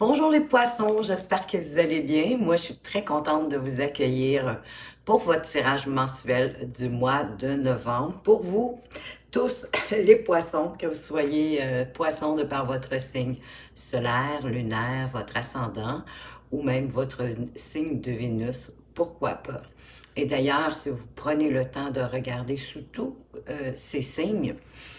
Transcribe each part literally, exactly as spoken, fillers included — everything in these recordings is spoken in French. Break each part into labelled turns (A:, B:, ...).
A: Bonjour les poissons, j'espère que vous allez bien. Moi, je suis très contente de vous accueillir pour votre tirage mensuel du mois de novembre. Pour vous, tous les poissons, que vous soyez euh, poissons de par votre signe solaire, lunaire, votre ascendant ou même votre signe de Vénus, pourquoi pas. Et d'ailleurs, si vous prenez le temps de regarder sous tous euh, ces signes,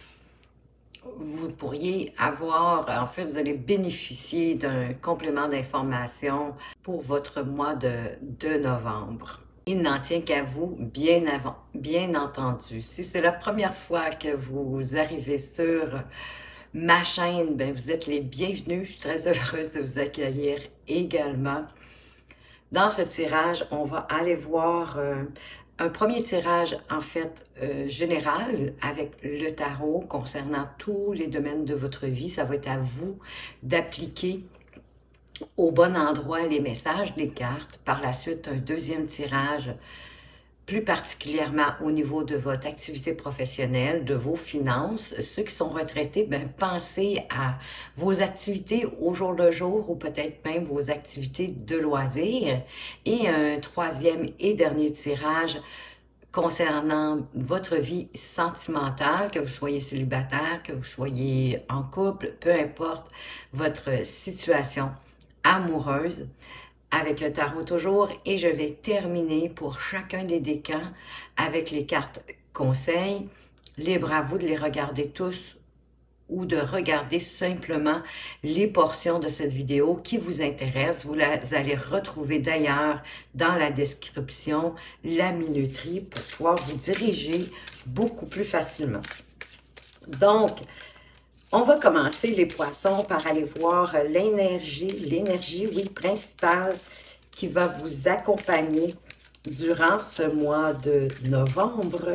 A: vous pourriez avoir, en fait, vous allez bénéficier d'un complément d'information pour votre mois de, de novembre. Il n'en tient qu'à vous, bien avant, bien entendu. Si c'est la première fois que vous arrivez sur ma chaîne, ben vous êtes les bienvenus. Je suis très heureuse de vous accueillir également. Dans ce tirage, on va aller voir euh, un premier tirage, en fait, euh, général avec le tarot concernant tous les domaines de votre vie. Ça va être à vous d'appliquer au bon endroit les messages des cartes. Par la suite, un deuxième tirage plus particulièrement au niveau de votre activité professionnelle, de vos finances. Ceux qui sont retraités, ben, pensez à vos activités au jour le jour ou peut-être même vos activités de loisirs. Et un troisième et dernier tirage concernant votre vie sentimentale, que vous soyez célibataire, que vous soyez en couple, peu importe votre situation amoureuse, avec le tarot toujours, et je vais terminer pour chacun des décans avec les cartes conseils. Libre à vous de les regarder tous ou de regarder simplement les portions de cette vidéo qui vous intéressent. Vous allez retrouver d'ailleurs dans la description la minuterie pour pouvoir vous diriger beaucoup plus facilement. Donc, on va commencer, les poissons, par aller voir l'énergie, l'énergie, oui, principale qui va vous accompagner durant ce mois de novembre.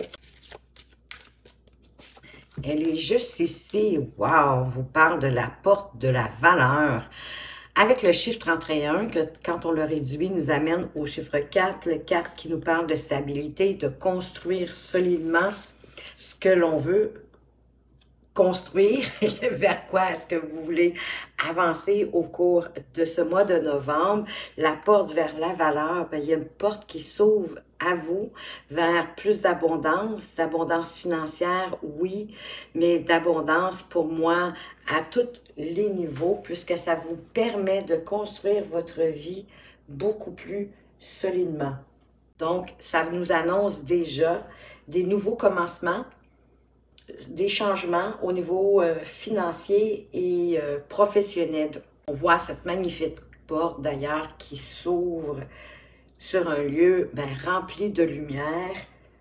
A: Elle est juste ici. Wow! Vous parle de la porte de la valeur. Avec le chiffre trente et un, que quand on le réduit, nous amène au chiffre quatre, le quatre qui nous parle de stabilité, de construire solidement ce que l'on veut construire, vers quoi est-ce que vous voulez avancer au cours de ce mois de novembre. La porte vers la valeur, bien, il y a une porte qui s'ouvre à vous vers plus d'abondance, d'abondance financière, oui, mais d'abondance pour moi à tous les niveaux, puisque ça vous permet de construire votre vie beaucoup plus solidement. Donc, ça nous annonce déjà des nouveaux commencements, des changements au niveau euh, financier et euh, professionnel. On voit cette magnifique porte d'ailleurs qui s'ouvre sur un lieu ben, rempli de lumière,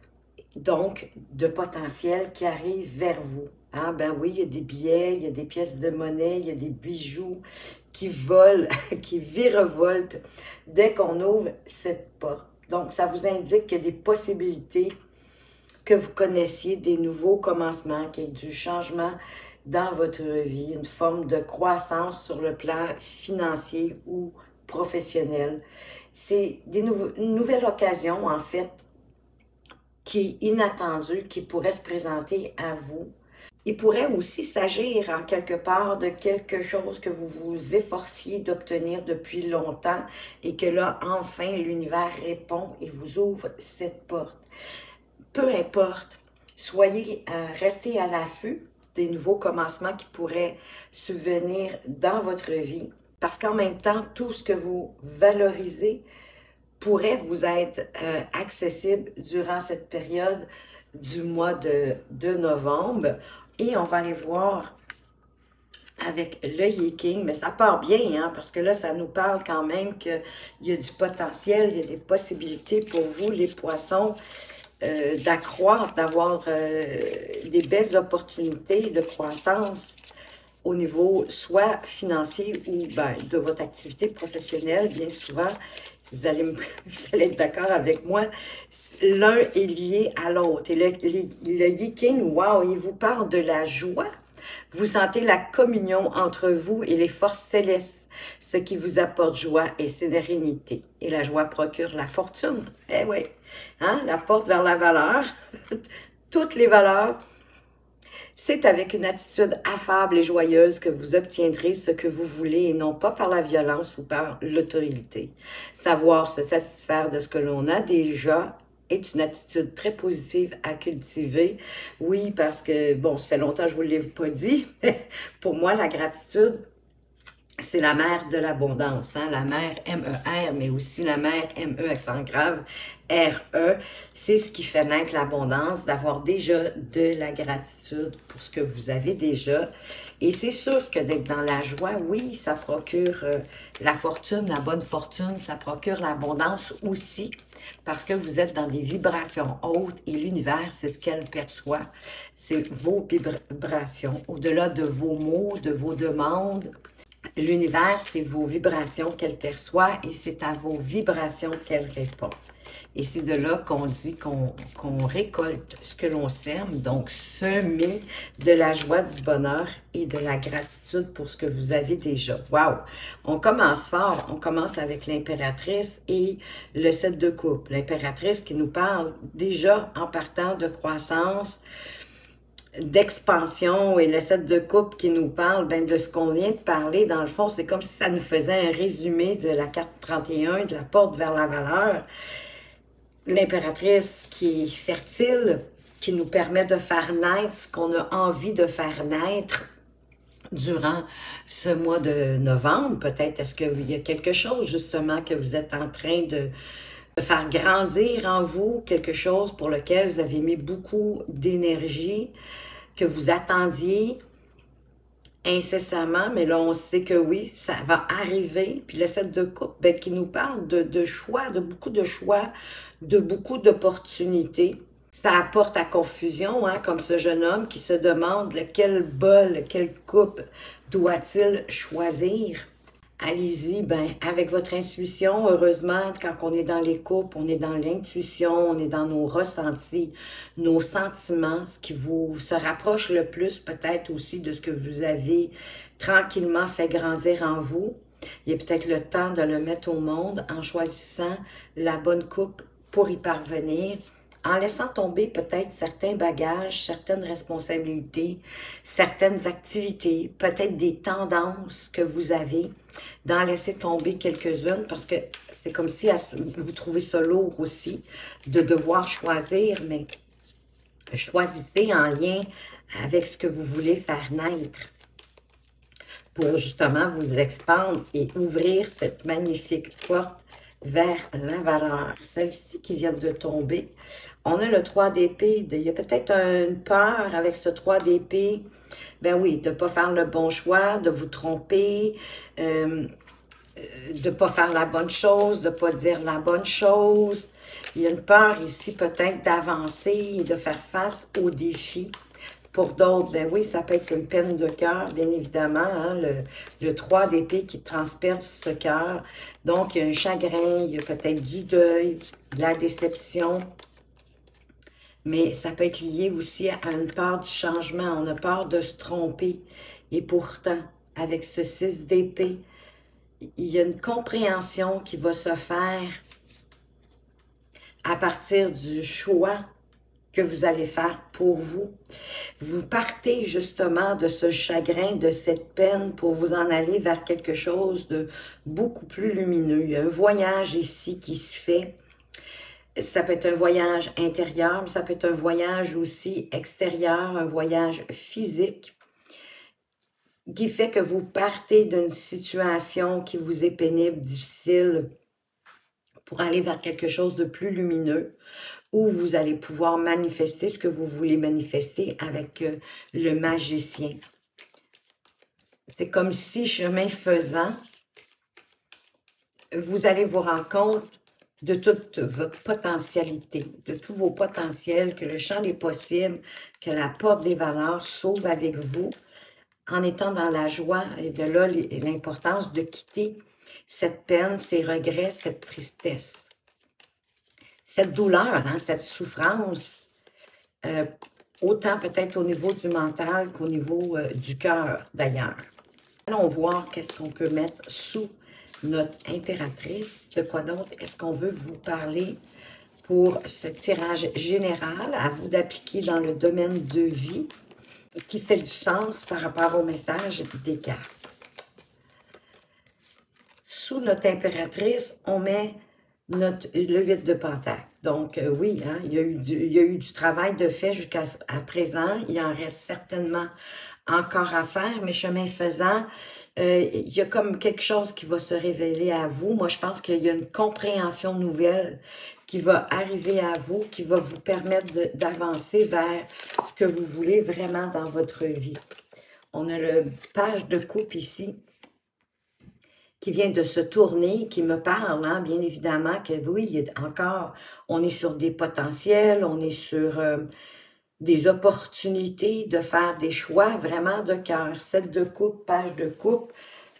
A: donc de potentiel qui arrive vers vous. Hein? Ben oui, il y a des billets, il y a des pièces de monnaie, il y a des bijoux qui volent, qui virevoltent dès qu'on ouvre cette porte. Donc, ça vous indique qu'il y a des possibilités que vous connaissiez, des nouveaux commencements, qu'il y ait du changement dans votre vie, une forme de croissance sur le plan financier ou professionnel. C'est des nouveaux, une nouvelle occasion, en fait, qui est inattendue, qui pourrait se présenter à vous. Il pourrait aussi s'agir, en quelque part, de quelque chose que vous vous efforciez d'obtenir depuis longtemps et que là, enfin, l'univers répond et vous ouvre cette porte. Peu importe, soyez, euh, restez à l'affût des nouveaux commencements qui pourraient survenir dans votre vie. Parce qu'en même temps, tout ce que vous valorisez pourrait vous être euh, accessible durant cette période du mois de, de novembre. Et on va aller voir avec le Yi-King, mais ça part bien, hein, parce que là, ça nous parle quand même qu'il y a du potentiel, il y a des possibilités pour vous, les poissons, Euh, d'accroître, d'avoir euh, des belles opportunités de croissance au niveau soit financier ou ben, de votre activité professionnelle. Bien souvent, vous allez, me, vous allez être d'accord avec moi, l'un est lié à l'autre. Et le, le, le Yi-King, wow, il vous parle de la joie. Vous sentez la communion entre vous et les forces célestes, ce qui vous apporte joie et sérénité. Et la joie procure la fortune. Eh oui, hein? La porte vers la valeur, toutes les valeurs. C'est avec une attitude affable et joyeuse que vous obtiendrez ce que vous voulez et non pas par la violence ou par l'autorité. Savoir se satisfaire de ce que l'on a déjà est une attitude très positive à cultiver. Oui, parce que, bon, ça fait longtemps que je ne vous l'ai pas dit, mais pour moi, la gratitude, c'est la mère de l'abondance, hein? La mère M E R, mais aussi la mère M E accent grave, R E. C'est ce qui fait naître l'abondance, d'avoir déjà de la gratitude pour ce que vous avez déjà. Et c'est sûr que d'être dans la joie, oui, ça procure euh, la fortune, la bonne fortune, ça procure l'abondance aussi, parce que vous êtes dans des vibrations hautes et l'univers, c'est ce qu'elle perçoit. C'est vos vibrations, au-delà de vos mots, de vos demandes. L'univers, c'est vos vibrations qu'elle perçoit et c'est à vos vibrations qu'elle répond. Et c'est de là qu'on dit qu'on qu'on récolte ce que l'on sème, donc semer de la joie, du bonheur et de la gratitude pour ce que vous avez déjà. Wow! On commence fort, on commence avec l'impératrice et le sept de coupe. L'impératrice qui nous parle déjà en partant de croissance, d'expansion, et le sept de coupe qui nous parle ben, de ce qu'on vient de parler. Dans le fond, c'est comme si ça nous faisait un résumé de la carte trente et un, de la porte vers la valeur. L'impératrice qui est fertile, qui nous permet de faire naître ce qu'on a envie de faire naître durant ce mois de novembre. Peut-être est-ce qu'il y a quelque chose justement que vous êtes en train de faire grandir en vous, quelque chose pour lequel vous avez mis beaucoup d'énergie, que vous attendiez incessamment, mais là, on sait que oui, ça va arriver. Puis le sept de coupe, ben, qui nous parle de, de choix, de beaucoup de choix, de beaucoup d'opportunités. Ça apporte à confusion, hein, comme ce jeune homme qui se demande lequel bol, quelle coupe doit-il choisir. Allez-y, ben, avec votre intuition, heureusement, quand on est dans les couples, on est dans l'intuition, on est dans nos ressentis, nos sentiments, ce qui vous se rapproche le plus peut-être aussi de ce que vous avez tranquillement fait grandir en vous. Il y a peut-être le temps de le mettre au monde en choisissant la bonne coupe pour y parvenir, en laissant tomber peut-être certains bagages, certaines responsabilités, certaines activités, peut-être des tendances que vous avez, d'en laisser tomber quelques-unes, parce que c'est comme si vous trouvez ça lourd aussi, de devoir choisir, mais choisissez en lien avec ce que vous voulez faire naître, pour justement vous expandre et ouvrir cette magnifique porte vers la valeur. Celle-ci qui vient de tomber. On a le trois d'épée. Il y a peut-être une peur avec ce trois d'épée. Ben oui, de ne pas faire le bon choix, de vous tromper, euh, de ne pas faire la bonne chose, de ne pas dire la bonne chose. Il y a une peur ici peut-être d'avancer et de faire face aux défis. Pour d'autres, ben oui, ça peut être une peine de cœur, bien évidemment, hein, le, le trois d'épée qui transperce ce cœur. Donc, il y a un chagrin, il y a peut-être du deuil, de la déception. Mais ça peut être lié aussi à une peur du changement. On a peur de se tromper. Et pourtant, avec ce six d'épée, il y a une compréhension qui va se faire à partir du choix que vous allez faire pour vous. Vous partez justement de ce chagrin, de cette peine pour vous en aller vers quelque chose de beaucoup plus lumineux. Il y a un voyage ici qui se fait. Ça peut être un voyage intérieur, mais ça peut être un voyage aussi extérieur, un voyage physique qui fait que vous partez d'une situation qui vous est pénible, difficile, pour aller vers quelque chose de plus lumineux, où vous allez pouvoir manifester ce que vous voulez manifester avec euh, le magicien. C'est comme si, chemin faisant, vous allez vous rendre compte de toute votre potentialité, de tous vos potentiels, que le champ des possibles, que la porte des valeurs s'ouvre avec vous, en étant dans la joie, et de là l'importance de quitter cette peine, ces regrets, cette tristesse. Cette douleur, hein, cette souffrance, euh, autant peut-être au niveau du mental qu'au niveau euh, du cœur d'ailleurs. Allons voir qu'est-ce qu'on peut mettre sous notre impératrice. De quoi d'autre est-ce qu'on veut vous parler pour ce tirage général, à vous d'appliquer dans le domaine de vie. qui fait du sens par rapport au message des cartes. Sous notre impératrice, on met notre, le huit de Pentacle. Donc, euh, oui, hein, il, y a eu du, il y a eu du travail de fait jusqu'à présent. Il en reste certainement encore à faire, mais chemin faisant, euh, il y a comme quelque chose qui va se révéler à vous. Moi, je pense qu'il y a une compréhension nouvelle qui va arriver à vous, qui va vous permettre d'avancer vers ce que vous voulez vraiment dans votre vie. On a le page de coupe ici, qui vient de se tourner, qui me parle, hein, bien évidemment, que oui, il y a encore, on est sur des potentiels, on est sur euh, des opportunités de faire des choix vraiment de cœur. Sept de coupe, page de coupe,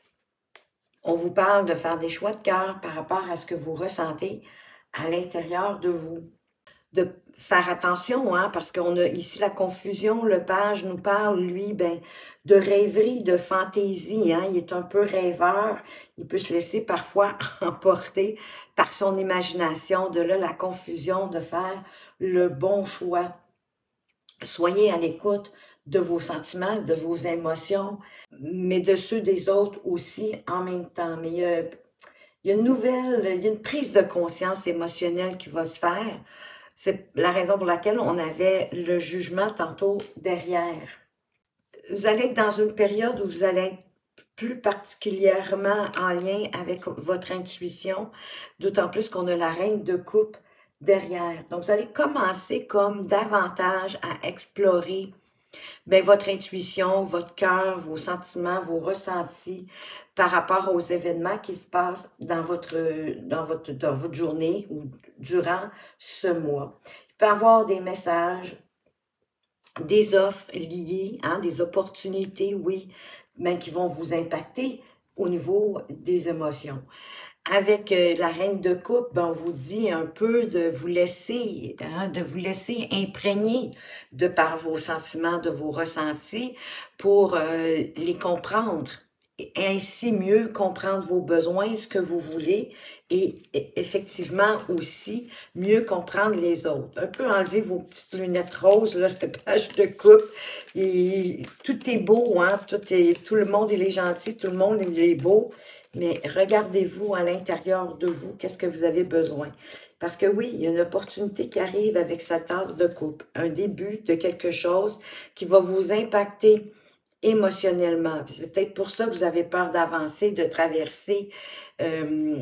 A: on vous parle de faire des choix de cœur par rapport à ce que vous ressentez à l'intérieur de vous. De faire attention, hein, parce qu'on a ici la confusion, le page nous parle, lui, ben, de rêverie, de fantaisie, hein, il est un peu rêveur, il peut se laisser parfois emporter par son imagination, de là la confusion de faire le bon choix. Soyez à l'écoute de vos sentiments, de vos émotions, mais de ceux des autres aussi en même temps. Mais il y a, il y a une nouvelle, il y a une prise de conscience émotionnelle qui va se faire. C'est la raison pour laquelle on avait le jugement tantôt derrière. Vous allez être dans une période où vous allez être plus particulièrement en lien avec votre intuition, d'autant plus qu'on a la reine de coupe derrière. Donc, vous allez commencer comme davantage à explorer bien, votre intuition, votre cœur, vos sentiments, vos ressentis par rapport aux événements qui se passent dans votre, dans votre, dans votre journée ou durant ce mois. Il peut y avoir des messages, des offres liées, hein, des opportunités, oui, mais qui vont vous impacter au niveau des émotions. Avec euh, la reine de coupe, ben, on vous dit un peu de vous laisser, hein, de vous laisser imprégner de par vos sentiments, de vos ressentis pour euh, les comprendre. Et ainsi mieux comprendre vos besoins, ce que vous voulez, et effectivement aussi mieux comprendre les autres. Un peu enlever vos petites lunettes roses, là, la page de coupe. Et tout est beau, hein? Tout, est, tout le monde il est gentil, tout le monde il est beau. Mais regardez-vous à l'intérieur de vous, qu'est-ce que vous avez besoin. Parce que oui, il y a une opportunité qui arrive avec sa tasse de coupe. Un début de quelque chose qui va vous impacter émotionnellement. C'est peut-être pour ça que vous avez peur d'avancer, de traverser euh,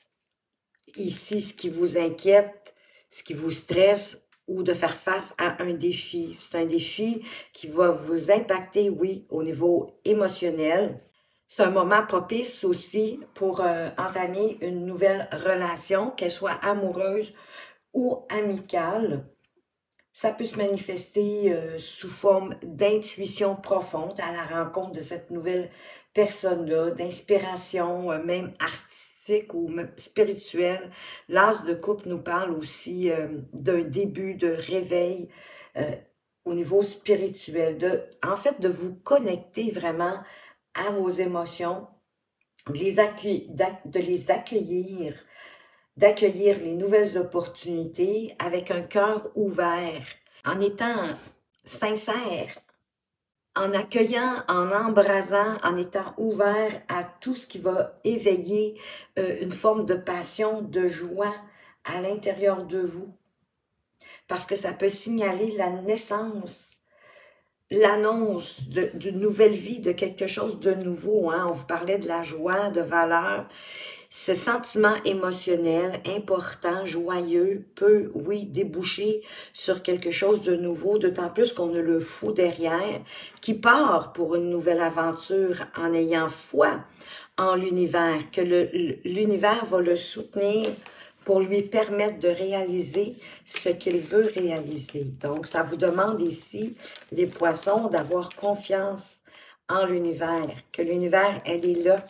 A: ici ce qui vous inquiète, ce qui vous stresse ou de faire face à un défi. C'est un défi qui va vous impacter, oui, au niveau émotionnel. C'est un moment propice aussi pour euh, entamer une nouvelle relation, qu'elle soit amoureuse ou amicale. Ça peut se manifester euh, sous forme d'intuition profonde à la rencontre de cette nouvelle personne-là, d'inspiration, euh, même artistique ou même spirituelle. L'as de coupe nous parle aussi euh, d'un début de réveil euh, au niveau spirituel, de, en fait de vous connecter vraiment à vos émotions, de les, de les accueillir, d'accueillir les nouvelles opportunités avec un cœur ouvert, en étant sincère, en accueillant, en embrasant, en étant ouvert à tout ce qui va éveiller euh, une forme de passion, de joie à l'intérieur de vous. Parce que ça peut signaler la naissance, l'annonce d'une nouvelle vie, de quelque chose de nouveau. Hein? On vous parlait de la joie, de valeur. Ce sentiment émotionnel important, joyeux, peut, oui, déboucher sur quelque chose de nouveau, d'autant plus qu'on a le fou derrière qui part pour une nouvelle aventure en ayant foi en l'univers, que l'univers va le soutenir pour lui permettre de réaliser ce qu'il veut réaliser. Donc, ça vous demande ici, les poissons, d'avoir confiance en l'univers, que l'univers, elle est là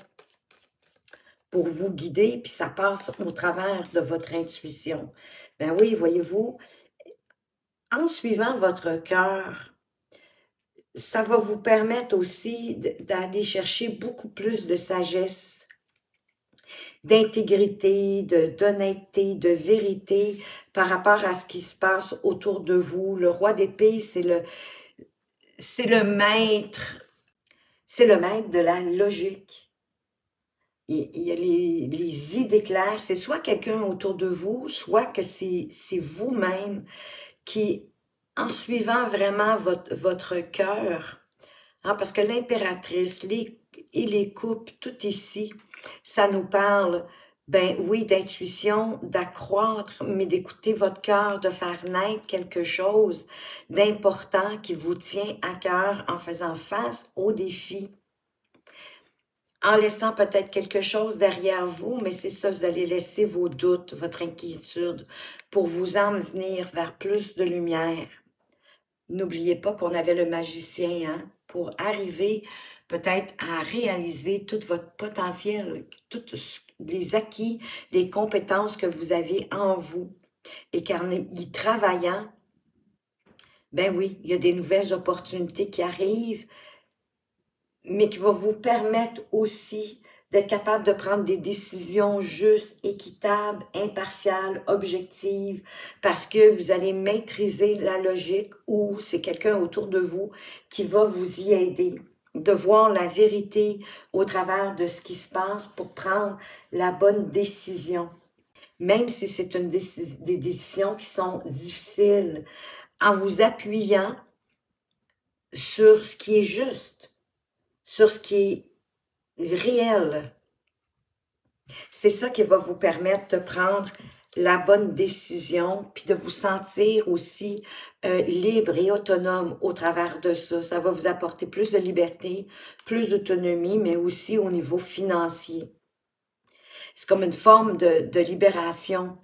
A: pour vous guider, puis ça passe au travers de votre intuition. Ben oui, voyez-vous, en suivant votre cœur, ça va vous permettre aussi d'aller chercher beaucoup plus de sagesse, d'intégrité, d'honnêteté, de vérité par rapport à ce qui se passe autour de vous. Le roi d'épée, c'est le... c'est le maître, c'est le maître de la logique. Il, il y a les, les idées claires, c'est soit quelqu'un autour de vous, soit que c'est vous-même qui, en suivant vraiment votre, votre cœur, hein, parce que l'impératrice les, et les couples, tout ici, ça nous parle, ben oui, d'intuition, d'accroître, mais d'écouter votre cœur, de faire naître quelque chose d'important qui vous tient à cœur en faisant face aux défis, en laissant peut-être quelque chose derrière vous, mais c'est ça, vous allez laisser vos doutes, votre inquiétude, pour vous emmener vers plus de lumière. N'oubliez pas qu'on avait le magicien, hein, pour arriver peut-être à réaliser tout votre potentiel, tous les acquis, les compétences que vous avez en vous. Et qu'en y travaillant, ben oui, il y a des nouvelles opportunités qui arrivent, mais qui vont vous permettre aussi d'être capable de prendre des décisions justes, équitables, impartiales, objectives, parce que vous allez maîtriser la logique ou c'est quelqu'un autour de vous qui va vous y aider, de voir la vérité au travers de ce qui se passe pour prendre la bonne décision. Même si c'est une déci- des décisions qui sont difficiles, en vous appuyant sur ce qui est juste, sur ce qui est réel. C'est ça qui va vous permettre de prendre la bonne décision, puis de vous sentir aussi euh, libre et autonome au travers de ça. Ça va vous apporter plus de liberté, plus d'autonomie, mais aussi au niveau financier. C'est comme une forme de, de libération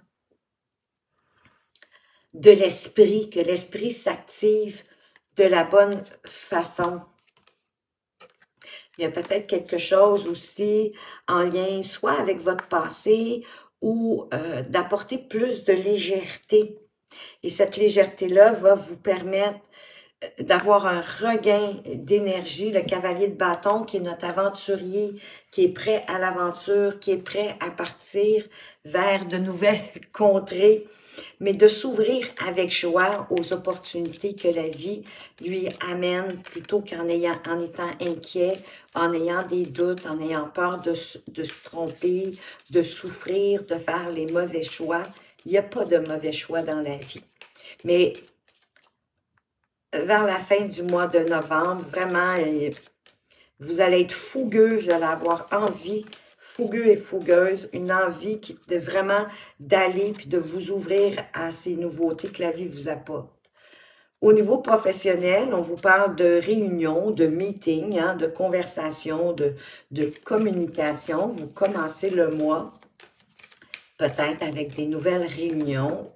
A: de l'esprit, que l'esprit s'active de la bonne façon. Il y a peut-être quelque chose aussi en lien soit avec votre passé ou euh, d'apporter plus de légèreté. Et cette légèreté-là va vous permettre d'avoir un regain d'énergie, le cavalier de bâton qui est notre aventurier, qui est prêt à l'aventure, qui est prêt à partir vers de nouvelles contrées, mais de s'ouvrir avec joie aux opportunités que la vie lui amène plutôt qu'en ayant, en étant inquiet, en ayant des doutes, en ayant peur de, de se tromper, de souffrir, de faire les mauvais choix. Il n'y a pas de mauvais choix dans la vie. Mais vers la fin du mois de novembre, vraiment, vous allez être fougueux, vous allez avoir envie, fougueux et fougueuse, une envie qui, de vraiment d'aller puis de vous ouvrir à ces nouveautés que la vie vous apporte. Au niveau professionnel, on vous parle de réunions, de meetings, hein, de conversations, de, de communication. Vous commencez le mois peut-être avec des nouvelles réunions.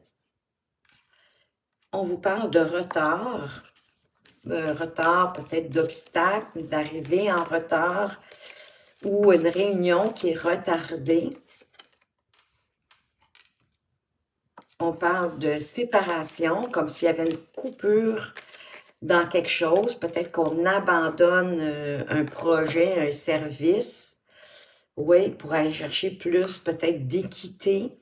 A: On vous parle de retard, euh, retard peut-être d'obstacles, d'arriver en retard ou une réunion qui est retardée. On parle de séparation, comme s'il y avait une coupure dans quelque chose. Peut-être qu'on abandonne euh, un projet, un service, oui, pour aller chercher plus peut-être d'équité,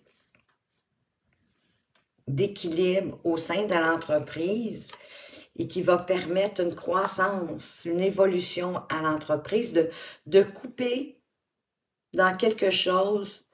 A: d'équilibre au sein de l'entreprise et qui va permettre une croissance, une évolution à l'entreprise, de, de couper dans quelque chose,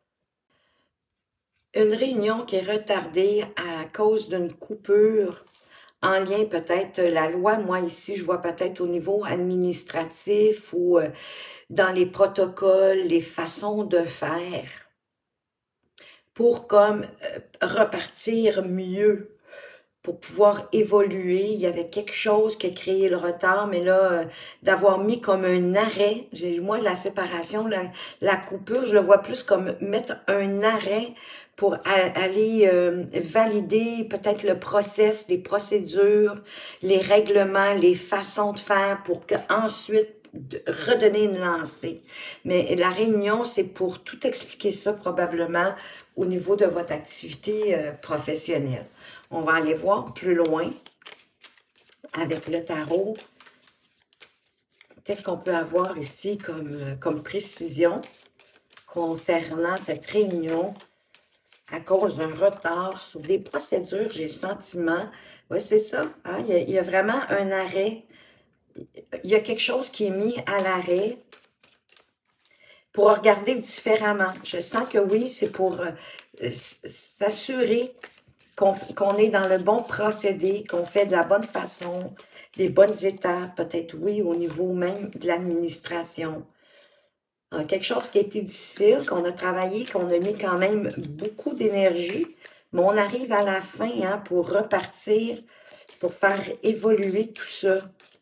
A: une réunion qui est retardée à cause d'une coupure en lien peut-être la loi. Moi ici, je vois peut-être au niveau administratif ou euh, dans les protocoles, les façons de faire pour comme euh, repartir mieux, pour pouvoir évoluer. Il y avait quelque chose qui a créé le retard, mais là, euh, d'avoir mis comme un arrêt, moi, la séparation, la, la coupure, je le vois plus comme mettre un arrêt pour a, aller euh, valider peut-être le process, les procédures, les règlements, les façons de faire pour qu'ensuite redonner une lancée. Mais la réunion, c'est pour tout expliquer ça probablement au niveau de votre activité euh, professionnelle. On va aller voir plus loin avec le tarot. Qu'est-ce qu'on peut avoir ici comme, comme précision concernant cette réunion à cause d'un retard sur des procédures, j'ai le sentiment. Oui, c'est ça. Hein? Il y a, il y a vraiment un arrêt. Il y a quelque chose qui est mis à l'arrêt pour regarder différemment. Je sens que oui, c'est pour euh, s'assurer qu'on qu'on est dans le bon procédé, qu'on fait de la bonne façon, les bonnes étapes, peut-être oui, au niveau même de l'administration. Euh, quelque chose qui a été difficile, qu'on a travaillé, qu'on a mis quand même beaucoup d'énergie, mais on arrive à la fin hein, pour repartir, pour faire évoluer tout ça.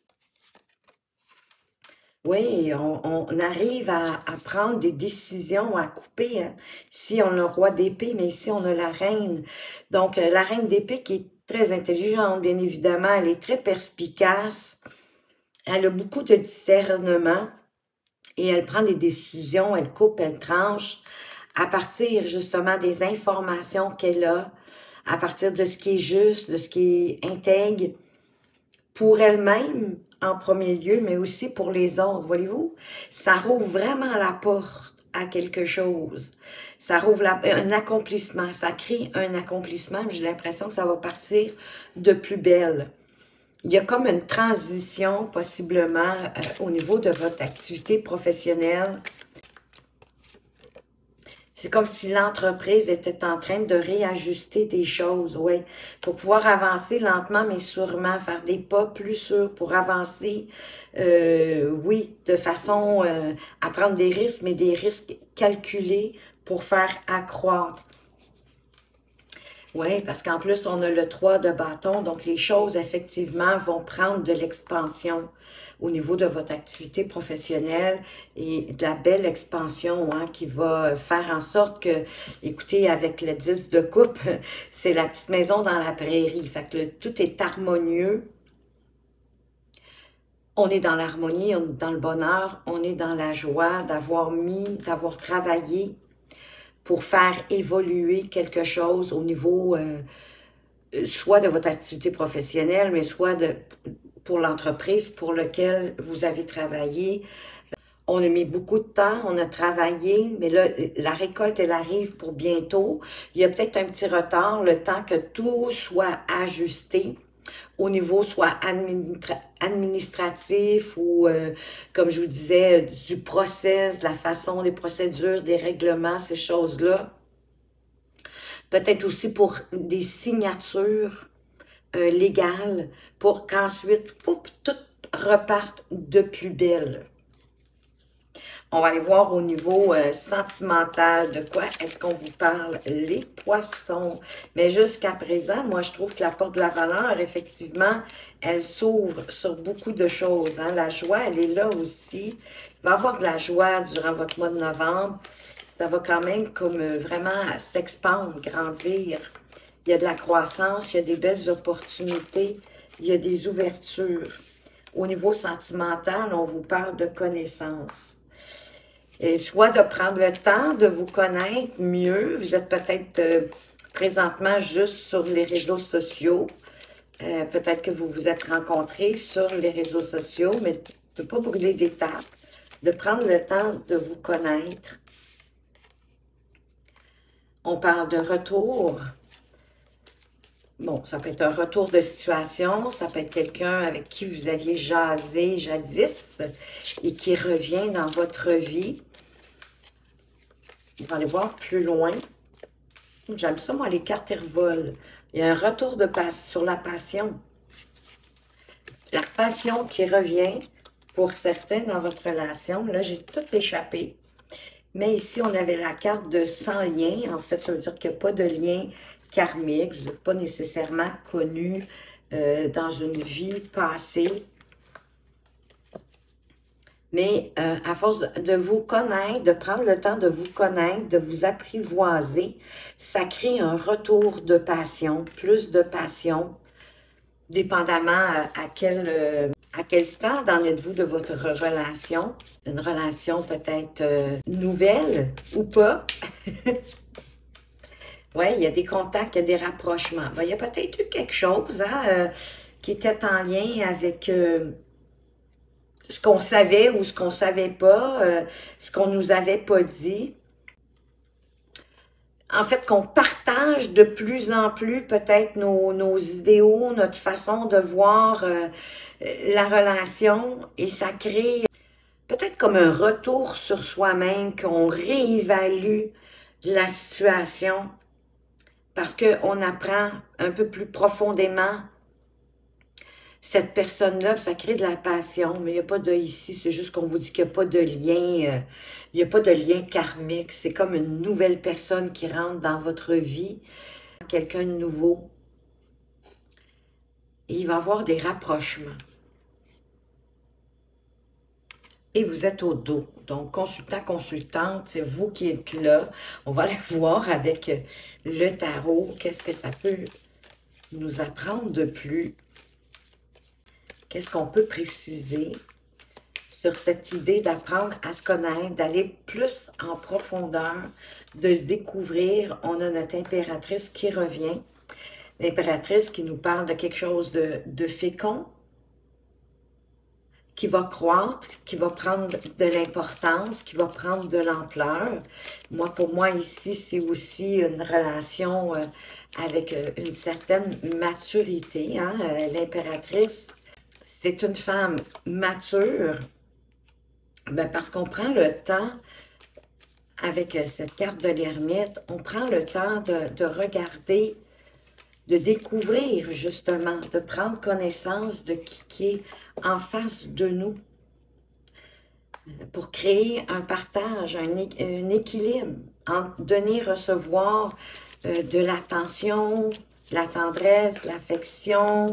A: Oui, on, on arrive à, à prendre des décisions, à couper. Hein. Ici, on a le roi d'épée, mais ici, on a la reine. Donc, euh, la reine d'épée qui est très intelligente, bien évidemment, elle est très perspicace. Elle a beaucoup de discernement et elle prend des décisions, elle coupe, elle tranche à partir justement des informations qu'elle a, à partir de ce qui est juste, de ce qui est intègre pour elle-même en premier lieu, mais aussi pour les autres, voyez-vous? Ça rouvre vraiment la porte à quelque chose. Ça rouvre la, un accomplissement, ça crée un accomplissement, j'ai l'impression que ça va partir de plus belle. Il y a comme une transition, possiblement, euh, au niveau de votre activité professionnelle. C'est comme si l'entreprise était en train de réajuster des choses, oui, pour pouvoir avancer lentement mais sûrement, faire des pas plus sûrs pour avancer, euh, oui, de façon euh, à prendre des risques, mais des risques calculés pour faire accroître. Oui, parce qu'en plus, on a le trois de bâton, donc les choses, effectivement, vont prendre de l'expansion au niveau de votre activité professionnelle et de la belle expansion hein, qui va faire en sorte que, écoutez, avec le dix de coupe, c'est la petite maison dans la prairie, fait que le, tout est harmonieux. On est dans l'harmonie, on est dans le bonheur, on est dans la joie d'avoir mis, d'avoir travaillé pour faire évoluer quelque chose au niveau euh, soit de votre activité professionnelle, mais soit de, pour l'entreprise pour laquelle vous avez travaillé. On a mis beaucoup de temps, on a travaillé, mais là, la récolte, elle arrive pour bientôt. Il y a peut-être un petit retard, le temps que tout soit ajusté au niveau soit administra administratif ou, euh, comme je vous disais, du process, de la façon, des procédures, des règlements, ces choses-là. Peut-être aussi pour des signatures euh, légales pour qu'ensuite, tout reparte de plus belle. On va aller voir au niveau euh, sentimental de quoi est-ce qu'on vous parle, les poissons. Mais jusqu'à présent, moi, je trouve que la porte de la valeur, effectivement, elle s'ouvre sur beaucoup de choses. Hein. La joie, elle est là aussi. Il va y avoir de la joie durant votre mois de novembre. Ça va quand même comme euh, vraiment s'expandre, grandir. Il y a de la croissance, il y a des belles opportunités, il y a des ouvertures. Au niveau sentimental, on vous parle de connaissance. Et soit de prendre le temps de vous connaître mieux. Vous êtes peut-être euh, présentement juste sur les réseaux sociaux. Euh, peut-être que vous vous êtes rencontrés sur les réseaux sociaux, mais de ne pas brûler d'étapes, de prendre le temps de vous connaître. On parle de retour. Bon, ça peut être un retour de situation, ça peut être quelqu'un avec qui vous aviez jasé jadis et qui revient dans votre vie. On va aller voir plus loin. J'aime ça, moi, les cartes elles revolent. Il y a un retour de passe sur la passion. La passion qui revient pour certains dans votre relation. Là, j'ai tout échappé. Mais ici, on avait la carte de sans lien. En fait, ça veut dire qu'il n'y a pas de lien karmique. Vous n'êtes pas nécessairement connu euh, dans une vie passée. Mais euh, à force de vous connaître, de prendre le temps de vous connaître, de vous apprivoiser, ça crée un retour de passion, plus de passion, dépendamment à, à quel, euh, à quel stade en êtes-vous de votre relation. Une relation peut-être euh, nouvelle ou pas. Oui, il y a des contacts, il y a des rapprochements. Ben, il y a peut-être eu quelque chose hein, euh, qui était en lien avec... Euh, ce qu'on savait ou ce qu'on savait pas, euh, ce qu'on nous avait pas dit. en fait, qu'on partage de plus en plus peut-être nos, nos idéaux, notre façon de voir euh, la relation, et ça crée peut-être comme un retour sur soi-même, qu'on réévalue la situation parce qu'on apprend un peu plus profondément cette personne-là, ça crée de la passion, mais il n'y a pas de ici, c'est juste qu'on vous dit qu'il n'y a pas de lien, euh, il n'y a pas de lien karmique, c'est comme une nouvelle personne qui rentre dans votre vie, quelqu'un de nouveau, et il va y avoir des rapprochements. Et vous êtes au dos. Donc, consultant, consultante, c'est vous qui êtes là. On va aller voir avec le tarot, qu'est-ce que ça peut nous apprendre de plus. Qu'est-ce qu'on peut préciser sur cette idée d'apprendre à se connaître, d'aller plus en profondeur, de se découvrir. On a notre impératrice qui revient. L'impératrice qui nous parle de quelque chose de, de fécond, qui va croître, qui va prendre de l'importance, qui va prendre de l'ampleur. Moi, pour moi, ici, c'est aussi une relation euh, avec euh, une certaine maturité. Hein? Euh, L'impératrice, c'est une femme mature, ben, parce qu'on prend le temps, avec euh, cette carte de l'ermite, on prend le temps de, de regarder, de découvrir justement, de prendre connaissance de qui, qui est en face de nous, pour créer un partage, un, un équilibre entre donner, recevoir euh, de l'attention, la tendresse, l'affection.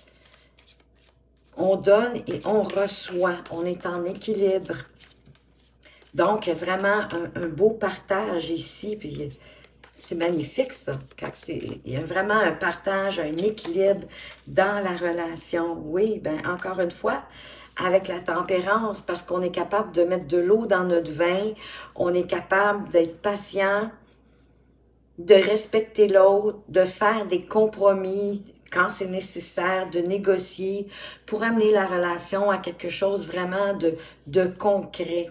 A: On donne et on reçoit, on est en équilibre. Donc, vraiment un, un beau partage ici, puis c'est magnifique, ça. Quand il y a vraiment un partage, un équilibre dans la relation. Oui, bien, encore une fois, avec la tempérance, parce qu'on est capable de mettre de l'eau dans notre vin, on est capable d'être patient, de respecter l'autre, de faire des compromis quand c'est nécessaire, de négocier pour amener la relation à quelque chose vraiment de, de concret.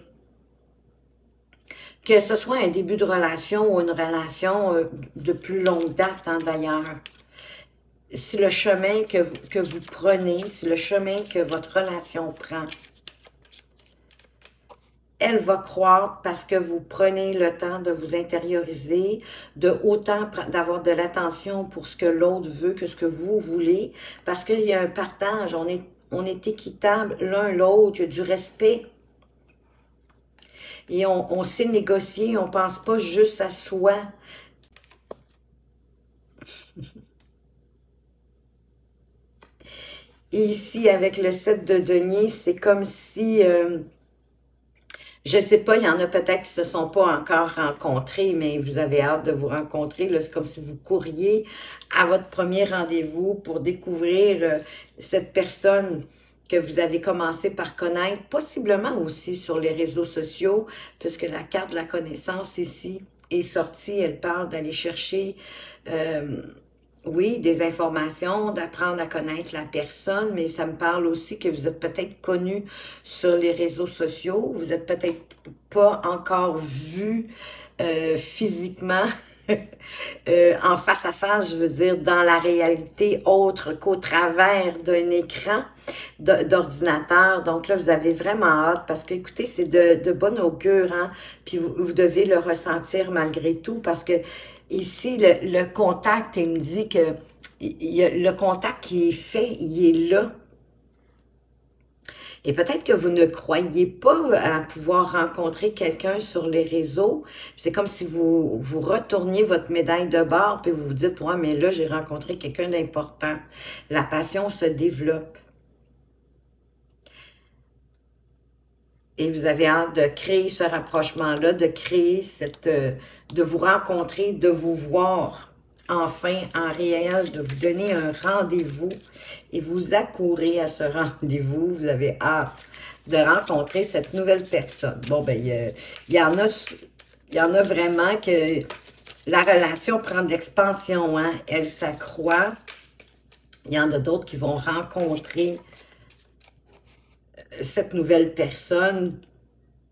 A: Que ce soit un début de relation ou une relation euh, de plus longue date, hein, d'ailleurs. C'est le chemin que vous, que vous prenez, c'est le chemin que votre relation prend. Elle va croître parce que vous prenez le temps de vous intérioriser, de autant d'avoir de l'attention pour ce que l'autre veut que ce que vous voulez, parce qu'il y a un partage, on est, on est équitable l'un l'autre, il y a du respect. Et on, on sait négocier, on ne pense pas juste à soi. Et ici, avec le sept de denier, c'est comme si, euh, je ne sais pas, il y en a peut-être qui ne se sont pas encore rencontrés, mais vous avez hâte de vous rencontrer. C'est comme si vous couriez à votre premier rendez-vous pour découvrir euh, cette personne que vous avez commencé par connaître, possiblement aussi sur les réseaux sociaux, puisque la carte de la connaissance ici est sortie, elle parle d'aller chercher, euh, oui, des informations, d'apprendre à connaître la personne, mais ça me parle aussi que vous êtes peut-être connu sur les réseaux sociaux, vous n'êtes peut-être pas encore vu euh, physiquement, Euh, en face à face, je veux dire, dans la réalité autre qu'au travers d'un écran d'ordinateur. Donc là, vous avez vraiment hâte parce que, écoutez, c'est de, de bon augure, hein? Puis vous, vous devez le ressentir malgré tout parce que ici, le, le contact, il me dit que il y a, le contact qui est fait, il est là. Et peut-être que vous ne croyez pas à pouvoir rencontrer quelqu'un sur les réseaux. C'est comme si vous, vous retourniez votre médaille de bord, puis vous vous dites, ouais, mais là, j'ai rencontré quelqu'un d'important. La passion se développe. Et vous avez hâte de créer ce rapprochement-là, de créer cette, de vous rencontrer, de vous voir enfin en réel, de vous donner un rendez-vous et vous accourir à ce rendez-vous. Vous avez hâte de rencontrer cette nouvelle personne. Bon, ben, il y, y en a, il y en a vraiment que la relation prend de l'expansion, hein? Elle s'accroît. Il y en a d'autres qui vont rencontrer cette nouvelle personne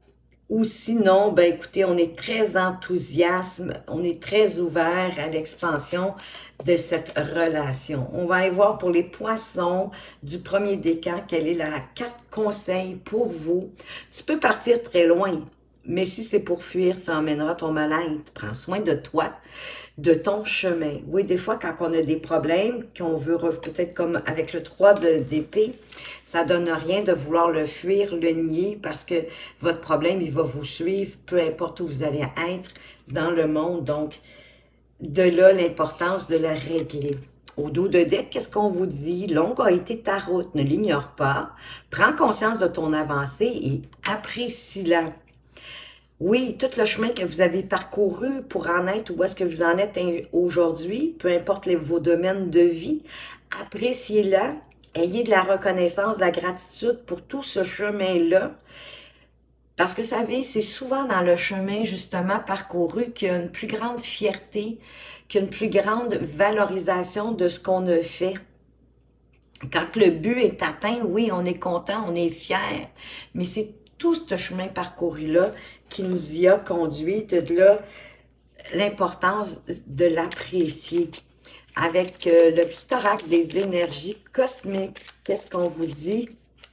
A: Ou sinon, ben écoutez, on est très enthousiaste, on est très ouvert à l'expansion de cette relation. On va aller voir pour les poissons du premier décan, quelle est la carte conseil pour vous. Tu peux partir très loin, mais si c'est pour fuir, tu emmèneras ton mal-être. Prends soin de toi, de ton chemin. Oui, des fois, quand on a des problèmes, qu'on veut, peut-être comme avec le trois d'épée, ça donne rien de vouloir le fuir, le nier, parce que votre problème, il va vous suivre, peu importe où vous allez être dans le monde. Donc, de là, l'importance de le régler. Au dos de deck, qu'est-ce qu'on vous dit? Longue a été ta route, ne l'ignore pas. Prends conscience de ton avancée et apprécie-la. Oui, tout le chemin que vous avez parcouru pour en être où est-ce que vous en êtes aujourd'hui, peu importe les, vos domaines de vie, appréciez-la, ayez de la reconnaissance, de la gratitude pour tout ce chemin-là. Parce que, vous savez, c'est souvent dans le chemin, justement, parcouru qu'il y a une plus grande fierté, qu'il y a une plus grande valorisation de ce qu'on a fait. Quand le but est atteint, oui, on est content, on est fier, mais c'est tout ce chemin parcouru-là qui nous y a conduit, de là, l'importance de l'apprécier. Avec euh, le petit oracle des énergies cosmiques, qu'est-ce qu'on vous dit?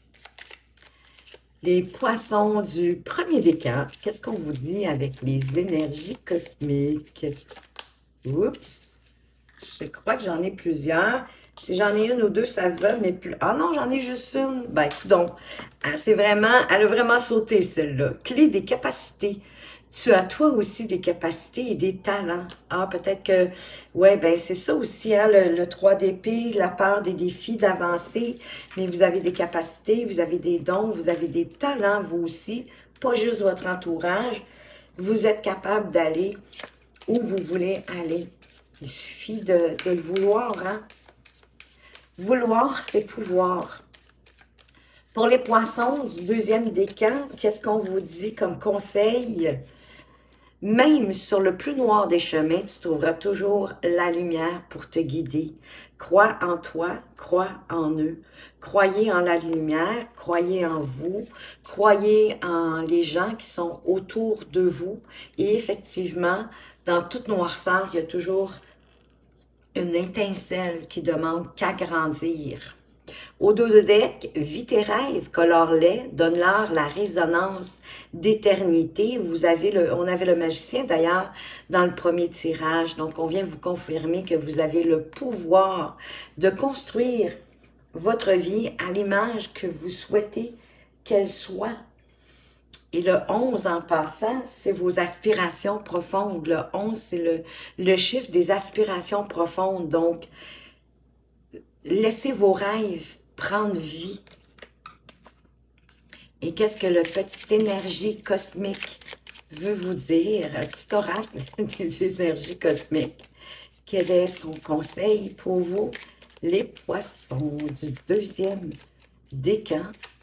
A: Les poissons du premier décan, qu'est-ce qu'on vous dit avec les énergies cosmiques? Oups! Je crois que j'en ai plusieurs. Si j'en ai une ou deux, ça va, mais plus... Ah non, j'en ai juste une. Ben, donc, c'est vraiment... Elle a vraiment sauté, celle-là. Clé des capacités. Tu as toi aussi des capacités et des talents. Ah, peut-être que... Ouais, ben c'est ça aussi, hein, le, le trois d'épée, la peur des défis, d'avancer. Mais vous avez des capacités, vous avez des dons, vous avez des talents, vous aussi. Pas juste votre entourage. Vous êtes capable d'aller où vous voulez aller. Il suffit de, de le vouloir, hein. Vouloir, c'est pouvoir. Pour les poissons du deuxième décan, qu'est-ce qu'on vous dit comme conseil? Même sur le plus noir des chemins, tu trouveras toujours la lumière pour te guider. Crois en toi, crois en eux. Croyez en la lumière, croyez en vous, croyez en les gens qui sont autour de vous. Et effectivement, dans toute noirceur, il y a toujours une étincelle qui demande qu'à grandir. Au dos de deck, vis tes rêves, colore-les, donne-leur la résonance d'éternité. Vous avez le, on avait le magicien d'ailleurs dans le premier tirage, donc on vient vous confirmer que vous avez le pouvoir de construire votre vie à l'image que vous souhaitez qu'elle soit. Et le onze, en passant, c'est vos aspirations profondes. Le onze, c'est le, le chiffre des aspirations profondes. Donc, laissez vos rêves prendre vie. Et qu'est-ce que le petite énergie cosmique veut vous dire? Un petit oracle des énergies cosmiques. Quel est son conseil pour vous, les poissons du deuxième décan?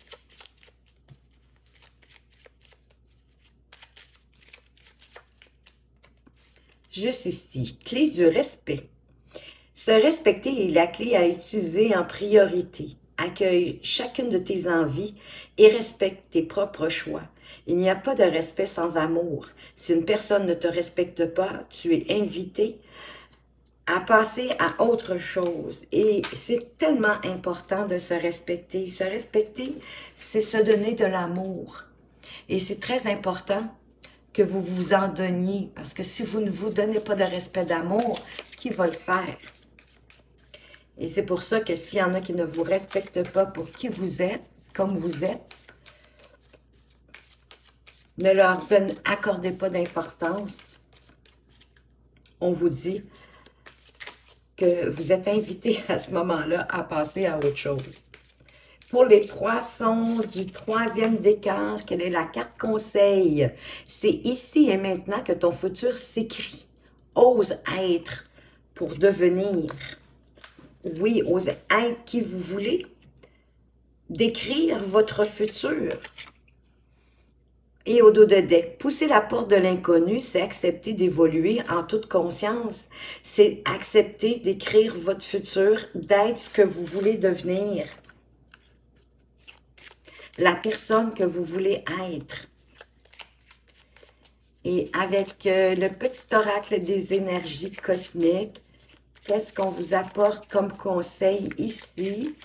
A: Juste ici, clé du respect. Se respecter est la clé à utiliser en priorité. Accueille chacune de tes envies et respecte tes propres choix. Il n'y a pas de respect sans amour. Si une personne ne te respecte pas, tu es invité à passer à autre chose. Et c'est tellement important de se respecter. Se respecter, c'est se donner de l'amour. Et c'est très important que vous vous en donniez. Parce que si vous ne vous donnez pas de respect d'amour, qui va le faire? Et c'est pour ça que s'il y en a qui ne vous respectent pas pour qui vous êtes, comme vous êtes, ne leur accordez pas d'importance. On vous dit que vous êtes invité à ce moment-là à passer à autre chose. Pour les poissons du troisième décan, quelle est la carte conseil? C'est ici et maintenant que ton futur s'écrit. Ose être pour devenir. Oui, ose être qui vous voulez. Décrire votre futur. Et au dos de deck, pousser la porte de l'inconnu, c'est accepter d'évoluer en toute conscience. C'est accepter d'écrire votre futur, d'être ce que vous voulez devenir. La personne que vous voulez être. Et avec euh, le petit oracle des énergies cosmiques, qu'est-ce qu'on vous apporte comme conseil ici?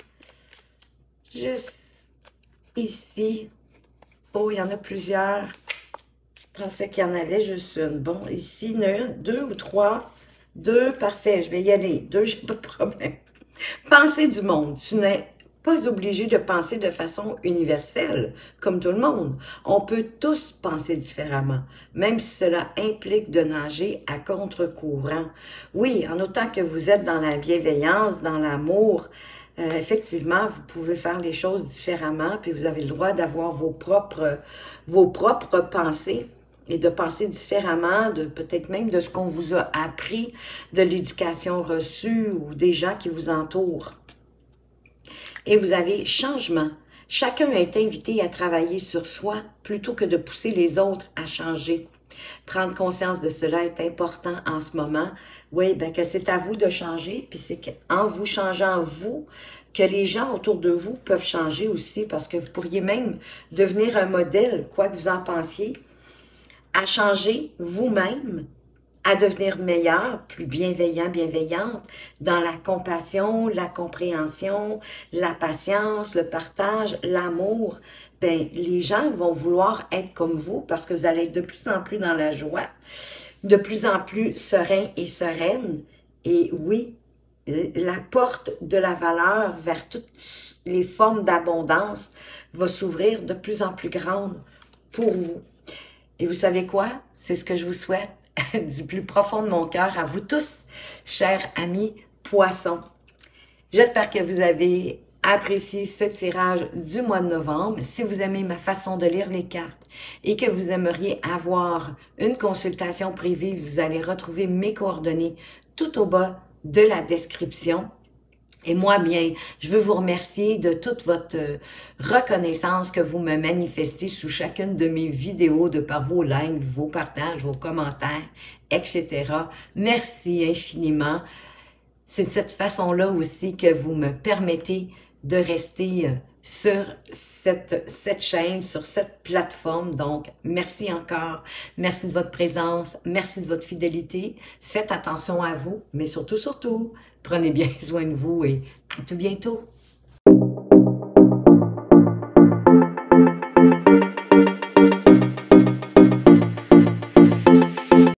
A: Juste ici. Oh, il y en a plusieurs. Je pensais qu'il y en avait juste une. Bon, ici, il y en a une, deux ou trois. Deux, parfait, je vais y aller. Deux, j'ai pas de problème. Pensez du monde. Tu n'es pas obligé de penser de façon universelle, comme tout le monde. On peut tous penser différemment, même si cela implique de nager à contre-courant. Oui, en autant que vous êtes dans la bienveillance, dans l'amour, euh, effectivement, vous pouvez faire les choses différemment, puis vous avez le droit d'avoir vos propres, vos propres pensées et de penser différemment, de peut-être même de ce qu'on vous a appris, de l'éducation reçue ou des gens qui vous entourent. Et vous avez changement. Chacun est invité à travailler sur soi plutôt que de pousser les autres à changer. Prendre conscience de cela est important en ce moment. Oui, bien que c'est à vous de changer, puis c'est qu'en vous changeant, vous, que les gens autour de vous peuvent changer aussi, parce que vous pourriez même devenir un modèle, quoi que vous en pensiez, à changer vous-même, à devenir meilleur, plus bienveillant, bienveillante, dans la compassion, la compréhension, la patience, le partage, l'amour. Ben, les gens vont vouloir être comme vous parce que vous allez être de plus en plus dans la joie, de plus en plus serein et sereine. Et oui, la porte de la valeur vers toutes les formes d'abondance va s'ouvrir de plus en plus grande pour vous. Et vous savez quoi? C'est ce que je vous souhaite du plus profond de mon cœur à vous tous, chers amis poissons. J'espère que vous avez apprécié ce tirage du mois de novembre. Si vous aimez ma façon de lire les cartes et que vous aimeriez avoir une consultation privée, vous allez retrouver mes coordonnées tout au bas de la description. Et moi, bien, je veux vous remercier de toute votre reconnaissance que vous me manifestez sous chacune de mes vidéos, de par vos likes, vos partages, vos commentaires, et cetera. Merci infiniment. C'est de cette façon-là aussi que vous me permettez de rester sur cette, cette chaîne, sur cette plateforme. Donc, merci encore. Merci de votre présence. Merci de votre fidélité. Faites attention à vous, mais surtout, surtout, prenez bien soin de vous et à tout bientôt.